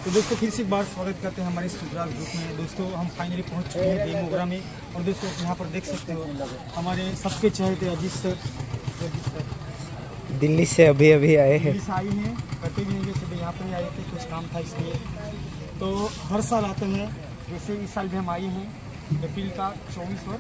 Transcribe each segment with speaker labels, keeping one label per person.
Speaker 1: तो दोस्तों फिर से एक बार स्वागत करते हैं हमारे सुधराज ग्रुप में। दोस्तों हम फाइनली पहुंच चुके हैं देवमोगरा में। और दोस्तों यहाँ पर देख सकते हो हमारे सबके चहेते अजीत सर
Speaker 2: दिल्ली से अभी आए हैं।
Speaker 1: दिल्ली से आई हैं, कहते भी नहीं सुबह यहाँ पर ही आए थे, कुछ काम था इसलिए। तो हर साल आते हैं, जैसे इस साल भी हम आए हैं अप्रैल का 24 और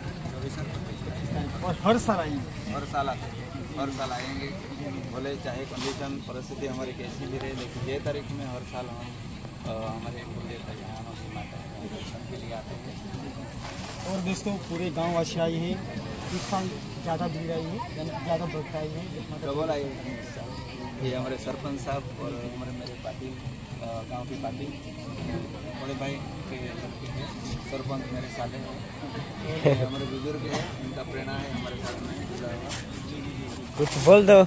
Speaker 1: 25 और हर साल आएंगे।
Speaker 3: हर साल आते हैं, हर साल आएंगे, बोले चाहे कंडीशन परिस्थिति हमारी कैसी भी रहे, लेकिन 6 तारीख में हर साल हम हमारे कुलदेवता यहाँ दर्शन के लिए आते हैं।
Speaker 1: और दोस्तों पूरे गाँव वासी आए हैं, इस साल ज़्यादा भीड़ आई है, ज़्यादा भक्त आई है,
Speaker 3: डबल आए हैं इस साल। ये हमारे सरपंच साहब और हमारे मेरे पार्टी गांव की पार्टी बड़े भाई के लड़के हैं, सरपंच मेरे साथ हैं, हमारे बुजुर्ग हैं, इनका प्रेरणा है हमारे साथ में जुड़ा हुआ।
Speaker 2: कुछ बोल दो।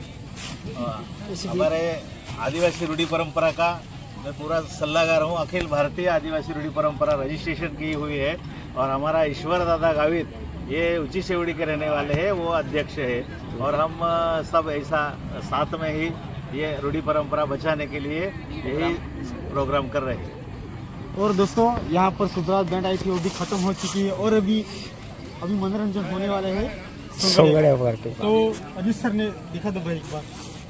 Speaker 4: हमारे आदिवासी रूढ़ी परंपरा का मैं पूरा सल्लागार हूँ। अखिल भारतीय आदिवासी रूढ़ी परंपरा रजिस्ट्रेशन की हुई है और हमारा ईश्वर दादा गावित ये ऊंची सेवड़ी के रहने वाले हैं, वो अध्यक्ष है। और हम सब ऐसा साथ में ही ये रूढ़ी परंपरा बचाने के लिए यही प्रोग्राम कर रहे हैं।
Speaker 1: और दोस्तों यहाँ पर सुधराज बैंड आई थी, वो भी खत्म हो चुकी है और अभी मनोरंजन होने वाला है
Speaker 2: संगड़िया पार्टी।
Speaker 1: तो अजीत सर ने दिखा दो भाई एक बार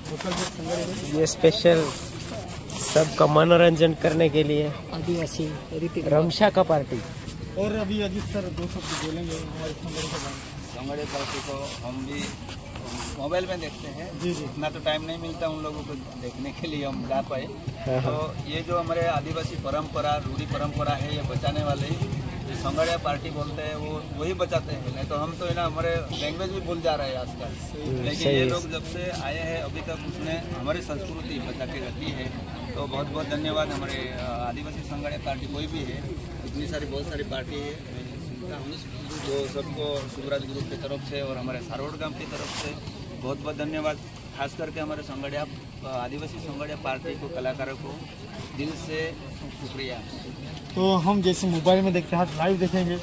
Speaker 2: ये स्पेशल सबका मनोरंजन करने के लिए
Speaker 1: आदिवासी
Speaker 2: रमशा का पार्टी।
Speaker 1: और अभी अजीत सर 2 शब्द बोलेंगे हमारे
Speaker 3: संगड़े पार्टी को हम भी मोबाइल में देखते हैं,
Speaker 1: जी जी,
Speaker 3: इतना तो टाइम नहीं मिलता उन लोगों को देखने के लिए हम जा पाए। तो ये जो हमारे आदिवासी परंपरा रूढ़ी परंपरा है, ये बचाने वाले जो संगड़िया पार्टी बोलते हैं वो वही बचाते हैं। नहीं तो हम तो है ना हमारे लैंग्वेज भी भूल जा रहे हैं आजकल। लेकिन ये लोग जब से आए हैं अभी तक उसने हमारी संस्कृति बचा के रखी है। तो बहुत बहुत धन्यवाद हमारे आदिवासी संगड़िया पार्टी कोई भी है, इतनी सारी बहुत सारी पार्टी है, मैं सुनता हूँ। तो सबको सुधराज ग्रुप की तरफ से और हमारे सारोड गांव की तरफ से बहुत बहुत धन्यवाद। खास करके हमारे संगड़िया आदिवासी संगड़िया पार्टी को, कलाकारों को दिल से शुक्रिया।
Speaker 1: तो हम जैसे मोबाइल में देखते हैं लाइव देखेंगे,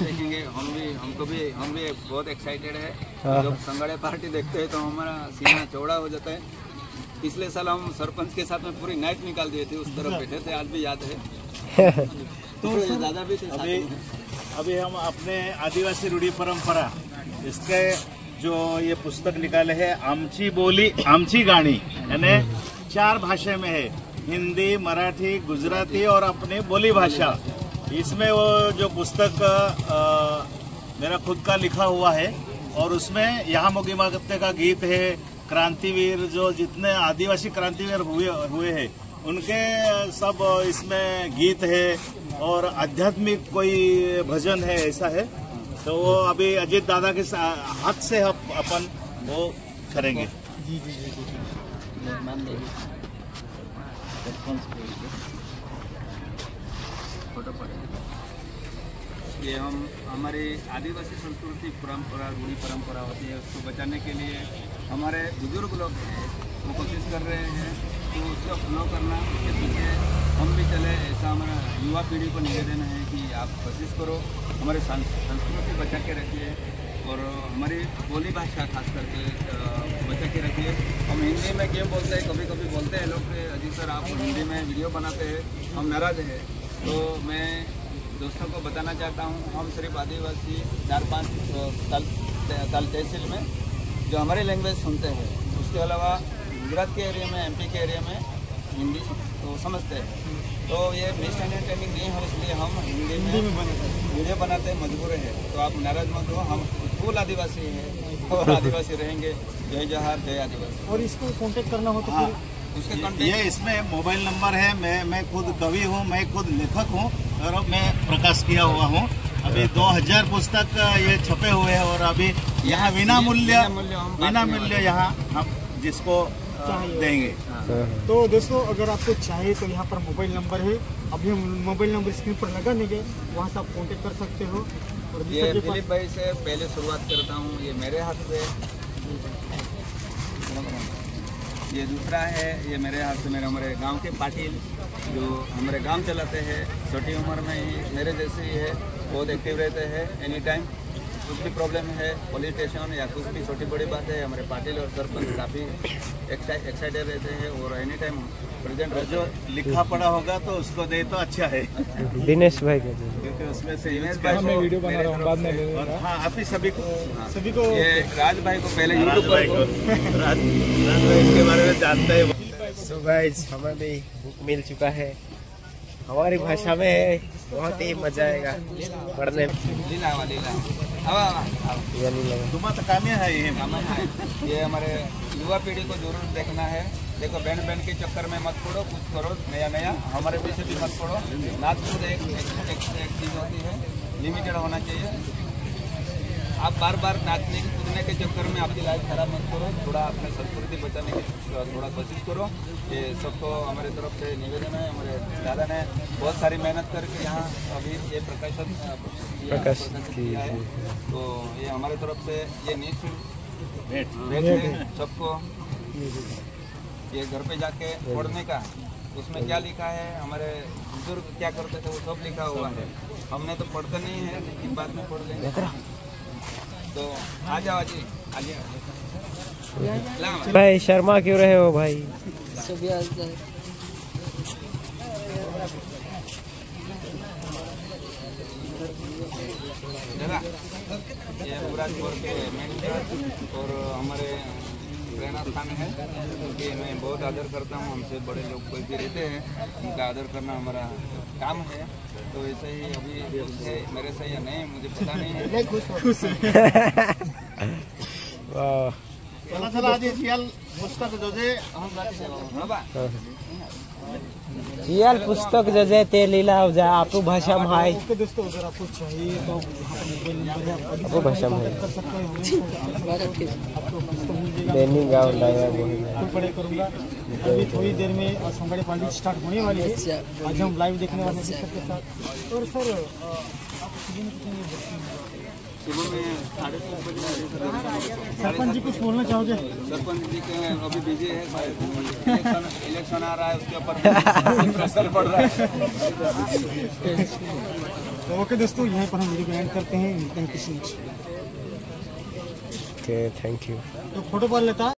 Speaker 3: हम भी बहुत एक्साइटेड है। जब संगड़िया पार्टी देखते हैं तो हमारा सीना चौड़ा हो जाता है। पिछले साल हम सरपंच के साथ में पूरी नाइट निकाल दिए थे, उस तरफ बैठे थे, आज भी याद है। तो दादा भी थे।
Speaker 4: अभी हम अपने आदिवासी रूढ़ी परंपरा इसके जो ये पुस्तक निकाले हैं, आमची बोली आमची गाणी, यानी 4 भाषा में है, हिंदी, मराठी, गुजराती और अपनी बोली भाषा। इसमें वो जो पुस्तक मेरा खुद का लिखा हुआ है और उसमें यहाँ मोगी मागत्ते का गीत है, क्रांतिवीर जो जितने आदिवासी क्रांतिवीर हुए हैं उनके सब इसमें गीत है और आध्यात्मिक कोई भजन है, ऐसा है। तो वो अभी अजीत दादा के हाथ से अपन वो करेंगे।
Speaker 1: जी जी जी जी।
Speaker 3: ये हम हमारी आदिवासी संस्कृति परंपरा रूढ़ी परंपरा होती है, उसको बचाने के लिए हमारे बुजुर्ग लोग हैं वो कोशिश कर रहे हैं। तो उसको फॉलो करना, उसके पीछे हम भी चले, ऐसा हमारा युवा पीढ़ी को निवेदन है कि आप कोशिश करो, हमारे संस्कृति बचा के रखिए और हमारी बोली भाषा खास करके बचा के रखिए। हम हिंदी में गेम बोलते हैं, कभी कभी बोलते हैं लोग अजीत सर आप हिंदी में वीडियो बनाते हैं, हम नाराज़ हैं। तो मैं दोस्तों को बताना चाहता हूँ, हम सिर्फ आदिवासी 4-5 ताल तहसील में जो हमारी लैंग्वेज सुनते हैं, उसके अलावा गुजरात के एरिया में, MP के एरिया में हिंदी तो समझते हैं। तो ये मिसअंडरस्टैंडिंग नहीं हो, इसलिए हम हिंदी में वीडियो बनाते हैं, मजबूर है। तो आप नाराज मत हो, हम फुल आदिवासी हैं और आदिवासी रहेंगे। जय जवाहर, जय आदिवासी।
Speaker 1: और इसको कांटेक्ट करना हो तो
Speaker 3: उसके
Speaker 4: ये इसमें मोबाइल नंबर है। मैं खुद कवि हूँ, मैं खुद लेखक हूँ और मैं प्रकाश किया हुआ हूँ। अभी 2000 पुस्तक ये छपे हुए हैं और अभी यहाँ बिना मूल्य यहाँ हम जिसको देंगे।
Speaker 1: तो दोस्तों अगर आपको चाहिए तो यहाँ पर मोबाइल नंबर है, अभी हम मोबाइल नंबर स्क्रीन पर लगा देंगे, वहाँ से आप कांटेक्ट कर सकते हो। और
Speaker 3: ये दिलीप भाई से पहले शुरुआत करता हूँ, ये मेरे हाथ से, ये दूसरा है, ये मेरे हाथ से मेरे हमारे गांव के पाटिल जो हमारे गांव चलाते हैं, छोटी उम्र में ही मेरे जैसे ही है, बहुत एक्टिव रहते हैं एनी टाइम। कुछ भी प्रॉब्लम है, पुलिस स्टेशन या कुछ भी छोटी बड़ी बात है, हमारे पाटिल और सरपंच काफ़ी एक्साइटेड रहते हैं और एनी टाइम प्रेजेंट रहते
Speaker 4: जो लिखा पड़ा होगा तो उसको दे तो अच्छा है,
Speaker 2: दिनेश भाई का जी।
Speaker 4: क्योंकि उसमें से
Speaker 3: दिनेश भाई को
Speaker 1: वीडियो बना रहा हूँ, बाद में ले
Speaker 4: और
Speaker 1: लूँगा।
Speaker 4: हाँ आप ही सभी को
Speaker 3: ये राज भाई को पहले
Speaker 4: राज
Speaker 3: यूट्यूब
Speaker 4: भाई को राज भाई के बारे में जानते हैं।
Speaker 2: सो गाइस हमें भी बुक मिल चुका है, हमारी भाषा में है, बहुत ही मजा आएगा पढ़ने में।
Speaker 3: लीला आवा लीला
Speaker 2: ये नहीं लगा।
Speaker 4: तुम्हारा कामिया है ये
Speaker 3: ये हमारे युवा पीढ़ी को जरूर देखना है। देखो बैंड के चक्कर में मत पड़ो, कुछ करो नया नया, हमारे पीछे भी मत पड़ो। नाच कूद एक चीज़ होती है, लिमिटेड होना चाहिए। आप बार बार नाचने की कूदने के चक्कर में आपकी लाइफ खराब मत करो, थोड़ा अपने संस्कृति बचाने की थोड़ा कोशिश करो। ये सबको हमारे तरफ से निवेदन है। हमारे दादा ने बहुत सारी मेहनत करके यहाँ अभी ये प्रकाशित किया है, तो ये हमारे तरफ से ये निःशुल्क भेंट है सबको। ये घर पे जाके पढ़ने का, उसमें क्या लिखा है, हमारे बुजुर्ग क्या करते थे वो सब लिखा हुआ है। हमने तो पढ़ते नहीं है, लेकिन बाद में पढ़ लेंगे। तो आ जाओ जी, आ जाओ।
Speaker 2: भाई शर्मा क्यों रहे हो भाई?
Speaker 3: ये पूरा छोड़ के मेन और हमारे प्रेरणा स्थान है, क्योंकि मैं बहुत आदर करता हूँ। हमसे बड़े लोग कोई भी रहते हैं, उनका आदर करना हमारा काम है। तो ऐसे ही अभी उससे मेरे से या नहीं मुझे पता नहीं है। खुश
Speaker 2: वाह
Speaker 4: चला आज पुस्तक जो जे
Speaker 2: यार पुस्तक जो जे ते लीला हो जा आपको भाषा में है।
Speaker 1: ओके दोस्तों, अगर आपको चाहिए तो यहाँ पर मोबाइल नंबर है,
Speaker 2: आपको भाषा में है।
Speaker 1: कर सकते हैं। आपको पुस्तक मिल जाएगा।
Speaker 2: दैनिक गाँव लाया वो
Speaker 1: कोई पढ़ाई करूँगा। अभी थोड़ी देर में संगड़ी पार्टी स्टार्ट होने वाली है। आज हम लाइव देखने वाले हैं सबके साथ। और सर आप सुबह में कितने बजे उठते हैं?
Speaker 3: सुबह में 3:30 बजे।
Speaker 1: सरपंच जी कुछ बोलना चाहोगे?
Speaker 3: सरपंच जी के अभी बिजी है, इलेक्शन आ रहा है, उसके ऊपर प्रेशर पड़ रहा है।
Speaker 1: तो ओके दोस्तों, यहाँ पर हम वीडियो एंड करते हैं। मिलते हैं किसी नेक्स्ट।
Speaker 2: Okay thank you.
Speaker 1: तो फोटो पढ़ लेता